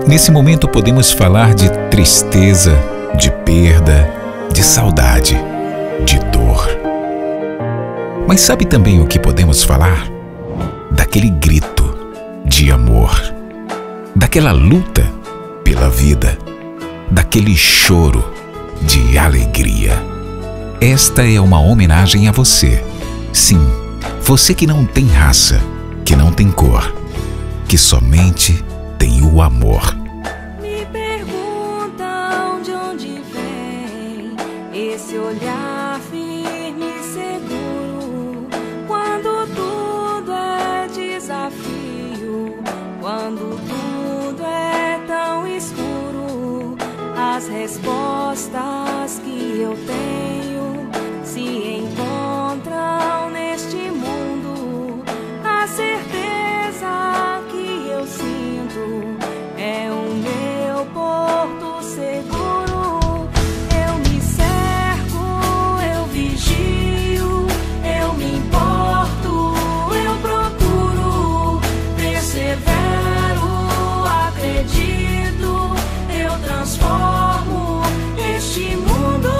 Nesse momento podemos falar de tristeza, de perda, de saudade, de dor. Mas sabe também o que podemos falar? Daquele grito de amor, daquela luta pela vida, daquele choro de alegria. Esta é uma homenagem a você. Sim, você que não tem raça, que não tem cor, que somente tem o amor. Me perguntam de onde vem esse olhar firme e seguro, quando tudo é desafio, quando tudo é tão escuro. As respostas que eu tenho se encontram neste mundo. A certeza que eu sinto é o meu porto seguro. Eu me cerco, eu vigio, eu me importo, eu procuro, persevero, acredito, eu transformo este mundo.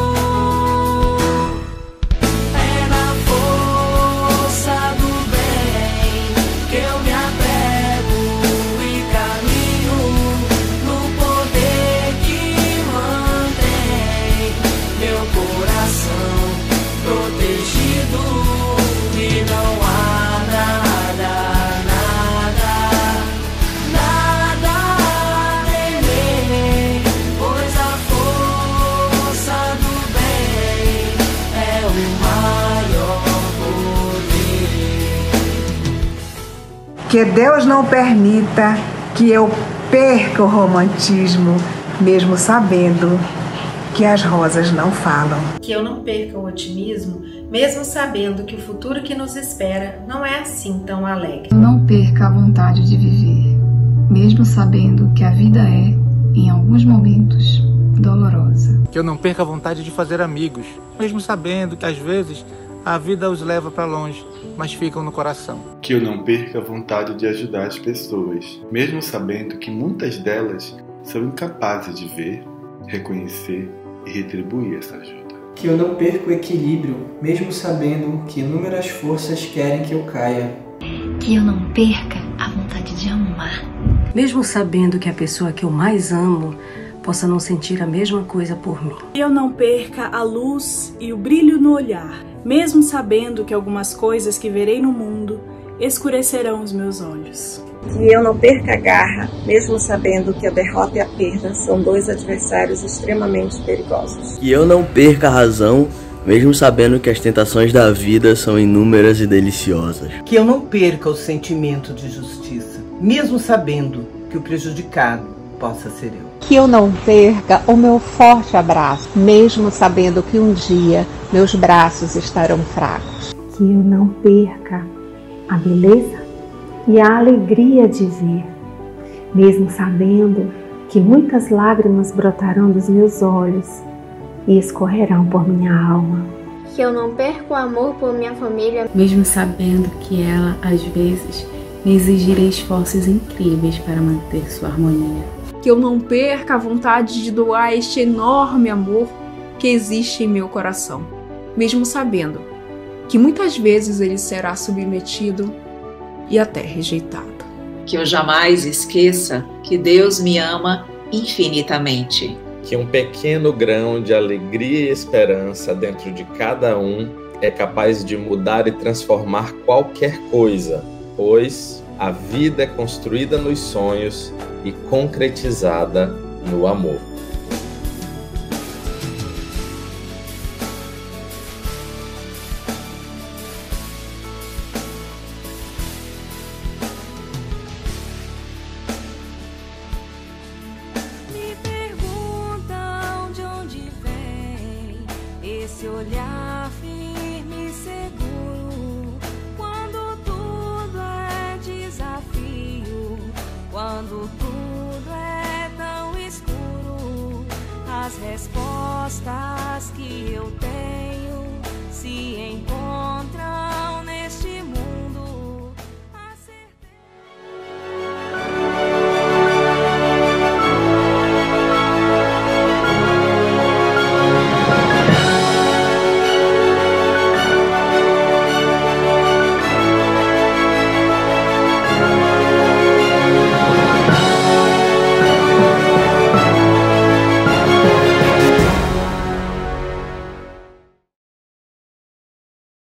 É na força do bem que eu me apego e caminho, no poder que mantém meu coração protegido. E não há nada a temer, pois a força do bem é o maior poder. Que Deus não permita que eu perca o romantismo, mesmo sabendo que as rosas não falam. Que eu não perca o otimismo, mesmo sabendo que o futuro que nos espera não é assim tão alegre. Eu não perca a vontade de viver, mesmo sabendo que a vida é, em alguns momentos, dolorosa. Que eu não perca a vontade de fazer amigos, mesmo sabendo que às vezes a vida os leva para longe, mas ficam no coração. Que eu não perca a vontade de ajudar as pessoas, mesmo sabendo que muitas delas são incapazes de ver, reconhecer e retribuir essa ajuda. Que eu não perca o equilíbrio, mesmo sabendo que inúmeras forças querem que eu caia. Que eu não perca a vontade de amar, mesmo sabendo que a pessoa que eu mais amo possa não sentir a mesma coisa por mim. Que eu não perca a luz e o brilho no olhar, mesmo sabendo que algumas coisas que verei no mundo escurecerão os meus olhos. Que eu não perca a garra, mesmo sabendo que a derrota e a perda são dois adversários extremamente perigosos. Que eu não perca a razão, mesmo sabendo que as tentações da vida são inúmeras e deliciosas. Que eu não perca o sentimento de justiça, mesmo sabendo que o prejudicado possa ser eu. Que eu não perca o meu forte abraço, mesmo sabendo que um dia meus braços estarão fracos. Que eu não perca a beleza e a alegria de ver, mesmo sabendo que muitas lágrimas brotarão dos meus olhos e escorrerão por minha alma. Que eu não perca o amor por minha família, mesmo sabendo que ela, às vezes, me exigirá esforços incríveis para manter sua harmonia. Que eu não perca a vontade de doar este enorme amor que existe em meu coração, mesmo sabendo que muitas vezes ele será submetido e até rejeitado. Que eu jamais esqueça que Deus me ama infinitamente. Que um pequeno grão de alegria e esperança dentro de cada um é capaz de mudar e transformar qualquer coisa, pois a vida é construída nos sonhos e concretizada no amor. Me perguntam de onde vem esse olhar firme e seguro, quando tudo é desafio, quando tudo é tão escuro. As respostas que eu tenho se encontram